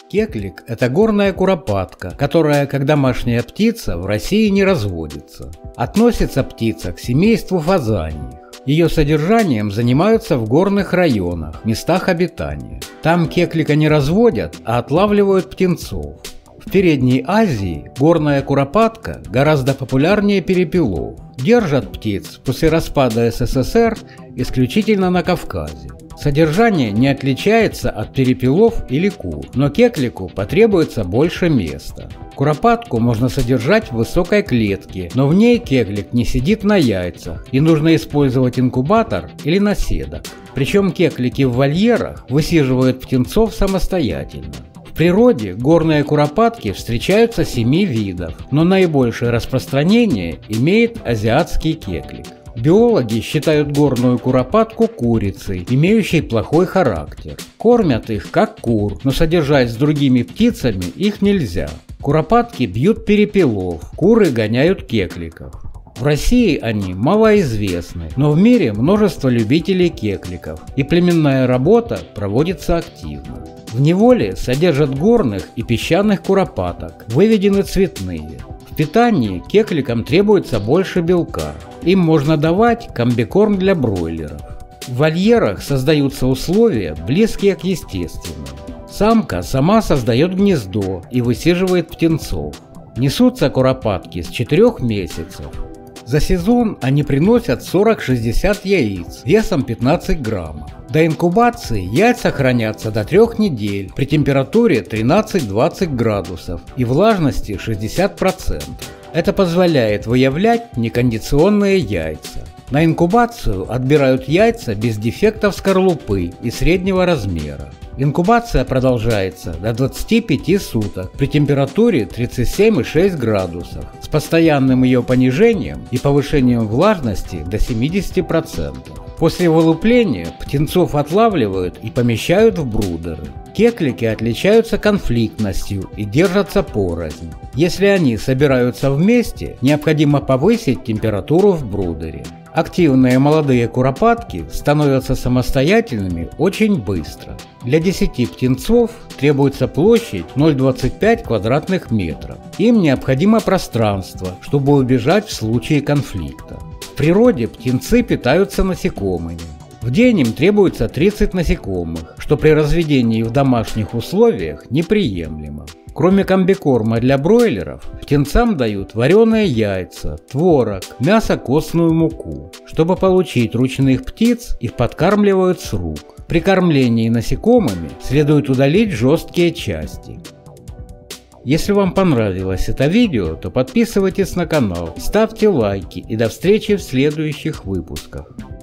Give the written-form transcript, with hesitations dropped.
Кеклик – это горная куропатка, которая, как домашняя птица, в России не разводится. Относится птица к семейству фазаньих. Ее содержанием занимаются в горных районах, местах обитания. Там кеклика не разводят, а отлавливают птенцов. В Передней Азии горная куропатка гораздо популярнее перепелов. Держат птиц после распада СССР исключительно на Кавказе. Содержание не отличается от перепелов или кур, но кеклику потребуется больше места. Куропатку можно содержать в высокой клетке, но в ней кеклик не сидит на яйцах, и нужно использовать инкубатор или наседок. Причем кеклики в вольерах высиживают птенцов самостоятельно. В природе горные куропатки встречаются 7 видов, но наибольшее распространение имеет азиатский кеклик. Биологи считают горную куропатку курицей, имеющей плохой характер. Кормят их как кур, но содержать с другими птицами их нельзя. Куропатки бьют перепелов, куры гоняют кекликов. В России они малоизвестны, но в мире множество любителей кекликов, и племенная работа проводится активно. В неволе содержат горных и песчаных куропаток, выведены цветные. В питании кекликам требуется больше белка. Им можно давать комбикорм для бройлеров. В вольерах создаются условия, близкие к естественным. Самка сама создает гнездо и высиживает птенцов. Несутся куропатки с 4 месяцев. За сезон они приносят 40-60 яиц весом 15 граммов. До инкубации яйца хранятся до 3 недель при температуре 13-20 градусов и влажности 60%. Это позволяет выявлять некондиционные яйца. На инкубацию отбирают яйца без дефектов скорлупы и среднего размера. Инкубация продолжается до 25 суток при температуре 37,6 градусов с постоянным ее понижением и повышением влажности до 70%. После вылупления птенцов отлавливают и помещают в брудеры. Кеклики отличаются конфликтностью и держатся порознь. Если они собираются вместе, необходимо повысить температуру в брудере. Активные молодые куропатки становятся самостоятельными очень быстро. Для 10 птенцов требуется площадь 0,25 квадратных метров. Им необходимо пространство, чтобы убежать в случае конфликта. В природе птенцы питаются насекомыми. В день им требуется 30 насекомых, что при разведении в домашних условиях неприемлемо. Кроме комбикорма для бройлеров, птенцам дают вареные яйца, творог, мясо, костную муку. Чтобы получить ручных птиц, их подкармливают с рук. При кормлении насекомыми следует удалить жесткие части. Если вам понравилось это видео, то подписывайтесь на канал, ставьте лайки и до встречи в следующих выпусках.